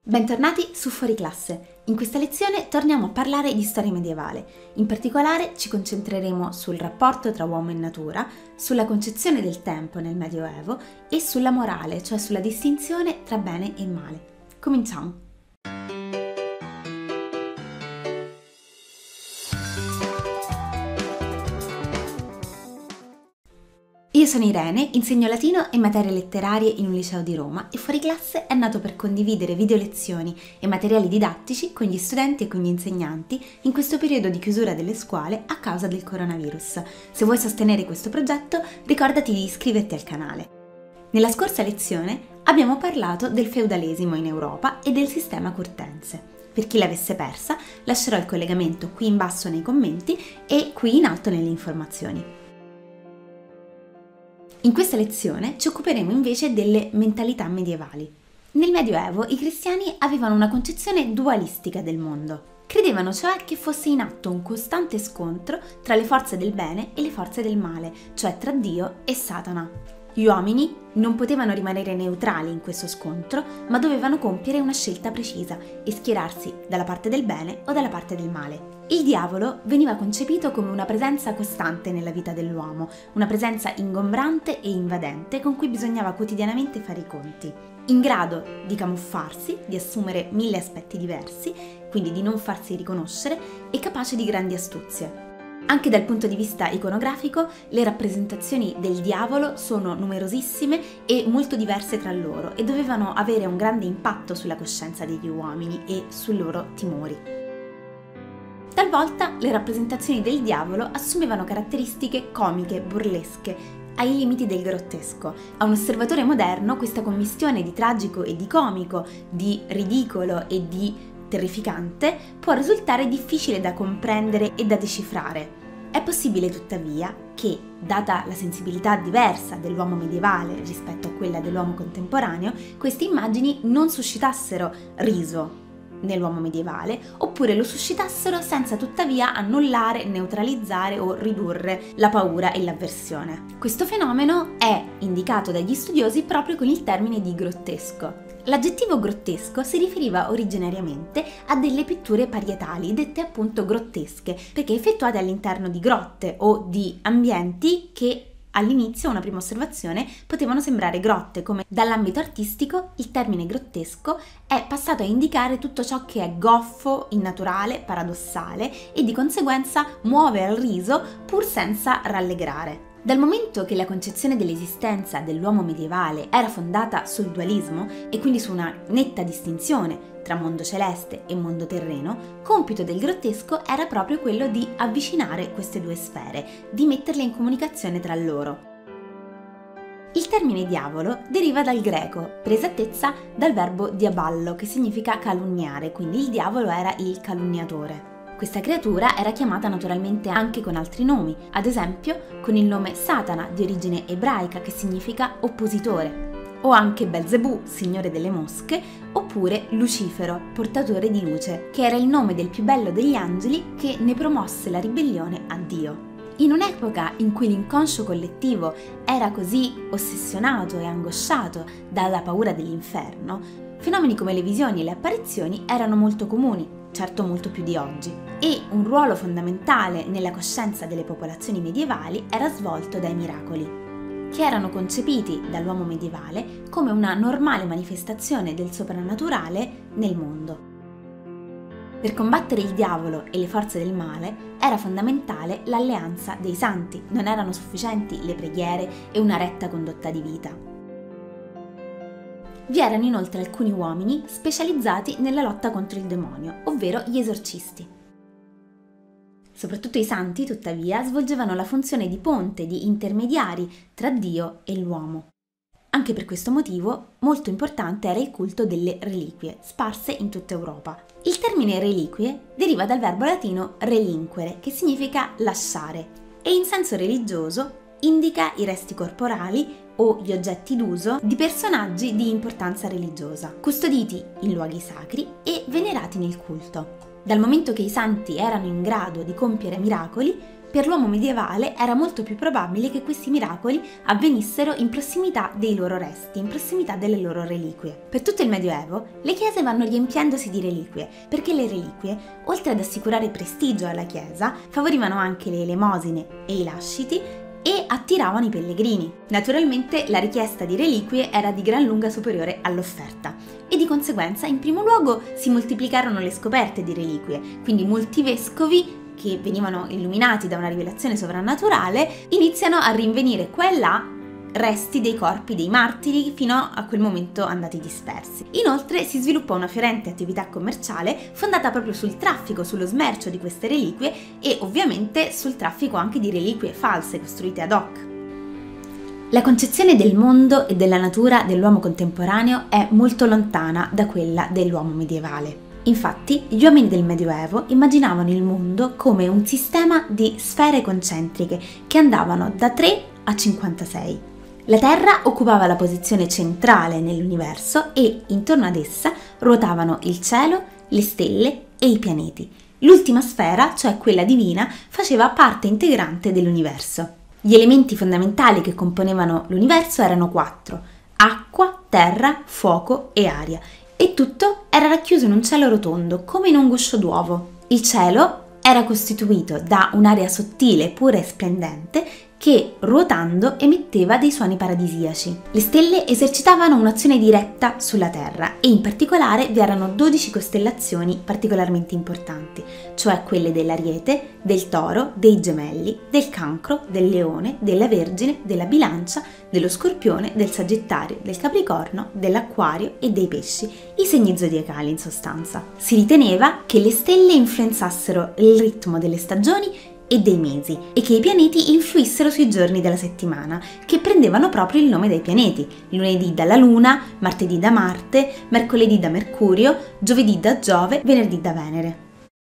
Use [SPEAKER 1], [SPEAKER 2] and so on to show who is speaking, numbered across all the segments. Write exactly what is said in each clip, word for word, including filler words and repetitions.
[SPEAKER 1] Bentornati su Fuori Classe. In questa lezione torniamo a parlare di storia medievale. In particolare ci concentreremo sul rapporto tra uomo e natura, sulla concezione del tempo nel Medioevo e sulla morale, cioè sulla distinzione tra bene e male. Cominciamo! Io sono Irene, insegno latino e materie letterarie in un liceo di Roma e Fuori Classe è nato per condividere video lezioni e materiali didattici con gli studenti e con gli insegnanti in questo periodo di chiusura delle scuole a causa del coronavirus. Se vuoi sostenere questo progetto, ricordati di iscriverti al canale. Nella scorsa lezione abbiamo parlato del feudalesimo in Europa e del sistema curtense. Per chi l'avesse persa, lascerò il collegamento qui in basso nei commenti e qui in alto nelle informazioni. In questa lezione ci occuperemo invece delle mentalità medievali. Nel Medioevo i cristiani avevano una concezione dualistica del mondo. Credevano cioè che fosse in atto un costante scontro tra le forze del bene e le forze del male, cioè tra Dio e Satana. Gli uomini non potevano rimanere neutrali in questo scontro, ma dovevano compiere una scelta precisa e schierarsi dalla parte del bene o dalla parte del male. Il diavolo veniva concepito come una presenza costante nella vita dell'uomo, una presenza ingombrante e invadente con cui bisognava quotidianamente fare i conti. In grado di camuffarsi, di assumere mille aspetti diversi, quindi di non farsi riconoscere, e capace di grandi astuzie. Anche dal punto di vista iconografico, le rappresentazioni del diavolo sono numerosissime e molto diverse tra loro e dovevano avere un grande impatto sulla coscienza degli uomini e sui loro timori. Talvolta le rappresentazioni del diavolo assumevano caratteristiche comiche, burlesche, ai limiti del grottesco. A un osservatore moderno questa commistione di tragico e di comico, di ridicolo e di terrificante, può risultare difficile da comprendere e da decifrare. È possibile tuttavia che, data la sensibilità diversa dell'uomo medievale rispetto a quella dell'uomo contemporaneo, queste immagini non suscitassero riso nell'uomo medievale, oppure lo suscitassero senza tuttavia annullare, neutralizzare o ridurre la paura e l'avversione. Questo fenomeno è indicato dagli studiosi proprio con il termine di grottesco. L'aggettivo grottesco si riferiva originariamente a delle pitture parietali, dette appunto grottesche, perché effettuate all'interno di grotte o di ambienti che all'inizio, una prima osservazione, potevano sembrare grotte, come dall'ambito artistico il termine grottesco è passato a indicare tutto ciò che è goffo, innaturale, paradossale e di conseguenza muove al riso pur senza rallegrare. Dal momento che la concezione dell'esistenza dell'uomo medievale era fondata sul dualismo e quindi su una netta distinzione tra mondo celeste e mondo terreno, compito del grottesco era proprio quello di avvicinare queste due sfere, di metterle in comunicazione tra loro. Il termine diavolo deriva dal greco, per esattezza dal verbo diaballo, che significa calunniare, quindi il diavolo era il calunniatore. Questa creatura era chiamata naturalmente anche con altri nomi, ad esempio con il nome Satana, di origine ebraica, che significa oppositore, o anche Belzebù, signore delle mosche, oppure Lucifero, portatore di luce, che era il nome del più bello degli angeli che ne promosse la ribellione a Dio. In un'epoca in cui l'inconscio collettivo era così ossessionato e angosciato dalla paura dell'inferno, fenomeni come le visioni e le apparizioni erano molto comuni, certo molto più di oggi, e un ruolo fondamentale nella coscienza delle popolazioni medievali era svolto dai miracoli, che erano concepiti dall'uomo medievale come una normale manifestazione del soprannaturale nel mondo. Per combattere il diavolo e le forze del male era fondamentale l'alleanza dei santi, non erano sufficienti le preghiere e una retta condotta di vita. Vi erano inoltre alcuni uomini specializzati nella lotta contro il demonio, ovvero gli esorcisti. Soprattutto i santi, tuttavia, svolgevano la funzione di ponte, di intermediari tra Dio e l'uomo. Anche per questo motivo, molto importante era il culto delle reliquie, sparse in tutta Europa. Il termine reliquie deriva dal verbo latino relinquere, che significa lasciare, e in senso religioso indica i resti corporali o gli oggetti d'uso di personaggi di importanza religiosa, custoditi in luoghi sacri e venerati nel culto. Dal momento che i santi erano in grado di compiere miracoli, per l'uomo medievale era molto più probabile che questi miracoli avvenissero in prossimità dei loro resti, in prossimità delle loro reliquie. Per tutto il Medioevo le chiese vanno riempiendosi di reliquie, perché le reliquie, oltre ad assicurare prestigio alla chiesa, favorivano anche le elemosine e i lasciti e attiravano i pellegrini. Naturalmente la richiesta di reliquie era di gran lunga superiore all'offerta e di conseguenza in primo luogo si moltiplicarono le scoperte di reliquie, quindi molti vescovi che venivano illuminati da una rivelazione sovrannaturale iniziano a rinvenire qua e là resti dei corpi dei martiri fino a quel momento andati dispersi. Inoltre si sviluppa una fiorente attività commerciale fondata proprio sul traffico, sullo smercio di queste reliquie e ovviamente sul traffico anche di reliquie false costruite ad hoc. La concezione del mondo e della natura dell'uomo contemporaneo è molto lontana da quella dell'uomo medievale. Infatti, gli uomini del Medioevo immaginavano il mondo come un sistema di sfere concentriche che andavano da tre a cinquantasei. La Terra occupava la posizione centrale nell'universo e intorno ad essa ruotavano il cielo, le stelle e i pianeti. L'ultima sfera, cioè quella divina, faceva parte integrante dell'universo. Gli elementi fondamentali che componevano l'universo erano quattro: acqua, terra, fuoco e aria, e tutto era racchiuso in un cielo rotondo, come in un guscio d'uovo. Il cielo era costituito da un'aria sottile, pura e splendente, che ruotando emetteva dei suoni paradisiaci. Le stelle esercitavano un'azione diretta sulla Terra e in particolare vi erano dodici costellazioni particolarmente importanti, cioè quelle dell'Ariete, del Toro, dei Gemelli, del Cancro, del Leone, della Vergine, della Bilancia, dello Scorpione, del Sagittario, del Capricorno, dell'Acquario e dei Pesci, i segni zodiacali in sostanza. Si riteneva che le stelle influenzassero il ritmo delle stagioni e dei mesi e che i pianeti influissero sui giorni della settimana, che prendevano proprio il nome dai pianeti: lunedì dalla Luna, martedì da Marte, mercoledì da Mercurio, giovedì da Giove, venerdì da Venere.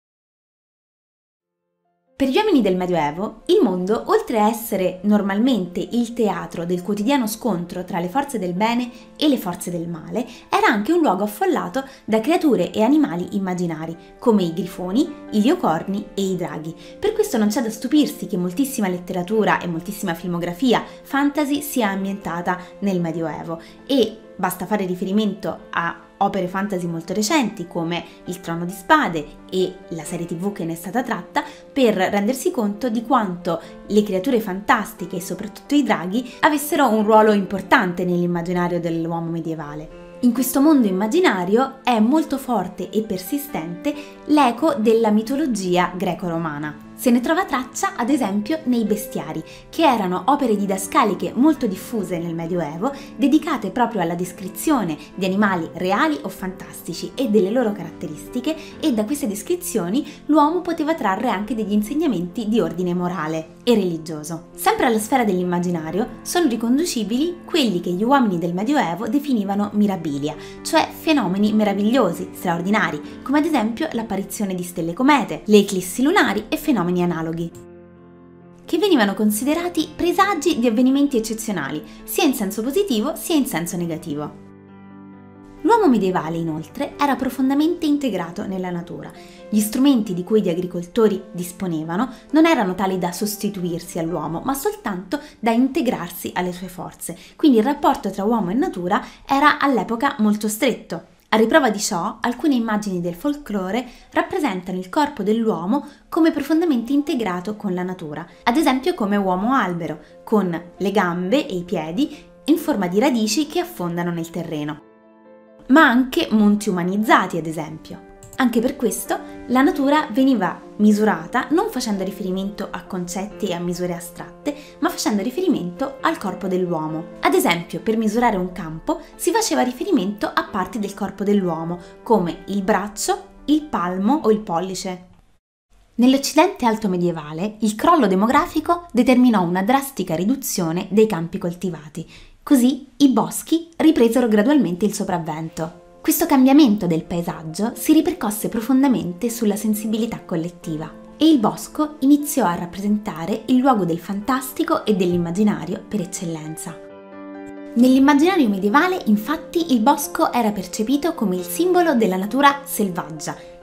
[SPEAKER 1] Per gli uomini del Medioevo, il mondo, oltre a essere normalmente il teatro del quotidiano scontro tra le forze del bene e le forze del male, era anche un luogo affollato da creature e animali immaginari, come i grifoni, i leocorni e i draghi. Per questo non c'è da stupirsi che moltissima letteratura e moltissima filmografia fantasy sia ambientata nel Medioevo, e basta fare riferimento a opere fantasy molto recenti come Il Trono di Spade e la serie tivù che ne è stata tratta per rendersi conto di quanto le creature fantastiche e soprattutto i draghi avessero un ruolo importante nell'immaginario dell'uomo medievale. In questo mondo immaginario è molto forte e persistente l'eco della mitologia greco-romana. Se ne trova traccia ad esempio nei bestiari, che erano opere didascaliche molto diffuse nel Medioevo, dedicate proprio alla descrizione di animali reali o fantastici e delle loro caratteristiche, e da queste descrizioni l'uomo poteva trarre anche degli insegnamenti di ordine morale e religioso. Sempre alla sfera dell'immaginario sono riconducibili quelli che gli uomini del Medioevo definivano mirabilia, cioè fenomeni meravigliosi, straordinari, come ad esempio l'apparizione di stelle comete, le eclissi lunari e fenomeni analoghi, che venivano considerati presagi di avvenimenti eccezionali, sia in senso positivo sia in senso negativo. L'uomo medievale, inoltre, era profondamente integrato nella natura. Gli strumenti di cui gli agricoltori disponevano non erano tali da sostituirsi all'uomo, ma soltanto da integrarsi alle sue forze, quindi il rapporto tra uomo e natura era all'epoca molto stretto. A riprova di ciò, alcune immagini del folklore rappresentano il corpo dell'uomo come profondamente integrato con la natura, ad esempio come uomo albero, con le gambe e i piedi in forma di radici che affondano nel terreno, ma anche monti umanizzati, ad esempio. Anche per questo la natura veniva misurata non facendo riferimento a concetti e a misure astratte, ma facendo riferimento al corpo dell'uomo. Ad esempio, per misurare un campo si faceva riferimento a parti del corpo dell'uomo, come il braccio, il palmo o il pollice. Nell'Occidente alto medievale, il crollo demografico determinò una drastica riduzione dei campi coltivati. Così i boschi ripresero gradualmente il sopravvento. Questo cambiamento del paesaggio si ripercosse profondamente sulla sensibilità collettiva e il bosco iniziò a rappresentare il luogo del fantastico e dell'immaginario per eccellenza. Nell'immaginario medievale, infatti, il bosco era percepito come il simbolo della natura selvaggia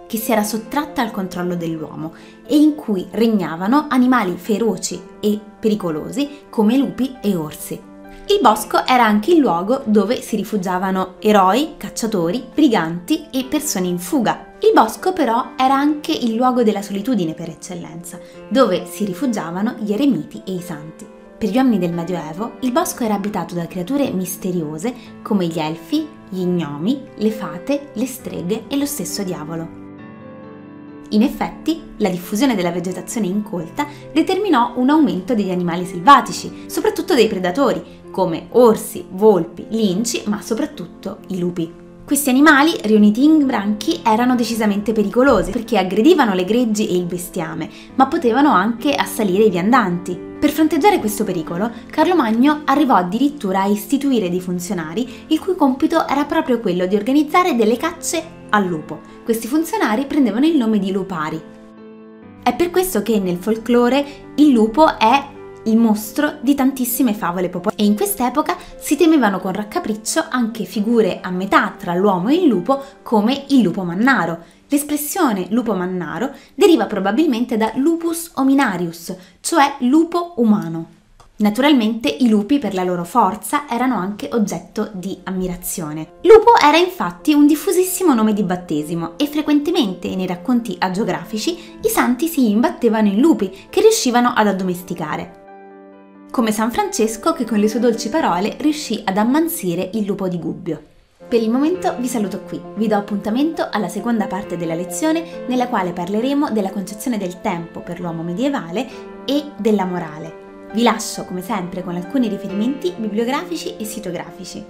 [SPEAKER 1] che si era sottratta al controllo dell'uomo e in cui regnavano animali feroci e pericolosi come lupi e orsi. Il bosco era anche il luogo dove si rifugiavano eroi, cacciatori, briganti e persone in fuga. Il bosco però era anche il luogo della solitudine per eccellenza, dove si rifugiavano gli eremiti e i santi. Per gli uomini del Medioevo, il bosco era abitato da creature misteriose come gli elfi, gli gnomi, le fate, le streghe e lo stesso diavolo. In effetti, la diffusione della vegetazione incolta determinò un aumento degli animali selvatici, soprattutto dei predatori, come orsi, volpi, linci, ma soprattutto i lupi. Questi animali, riuniti in branchi, erano decisamente pericolosi perché aggredivano le greggi e il bestiame, ma potevano anche assalire i viandanti. Per fronteggiare questo pericolo, Carlo Magno arrivò addirittura a istituire dei funzionari il cui compito era proprio quello di organizzare delle cacce al lupo. Questi funzionari prendevano il nome di lupari. È per questo che nel folklore il lupo è il mostro di tantissime favole popolari e in quest'epoca si temevano con raccapriccio anche figure a metà tra l'uomo e il lupo come il lupo mannaro. L'espressione lupo mannaro deriva probabilmente da lupus hominarius, cioè lupo umano. Naturalmente i lupi per la loro forza erano anche oggetto di ammirazione. Lupo era infatti un diffusissimo nome di battesimo e frequentemente nei racconti agiografici i santi si imbattevano in lupi che riuscivano ad addomesticare. Come San Francesco che con le sue dolci parole riuscì ad ammansire il lupo di Gubbio. Per il momento vi saluto qui, vi do appuntamento alla seconda parte della lezione nella quale parleremo della concezione del tempo per l'uomo medievale e della morale. Vi lascio come sempre con alcuni riferimenti bibliografici e sitografici.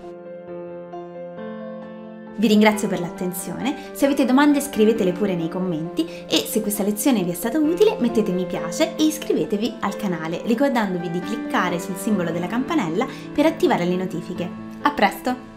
[SPEAKER 1] Vi ringrazio per l'attenzione, se avete domande scrivetele pure nei commenti e se questa lezione vi è stata utile mettete mi piace e iscrivetevi al canale ricordandovi di cliccare sul simbolo della campanella per attivare le notifiche. A presto!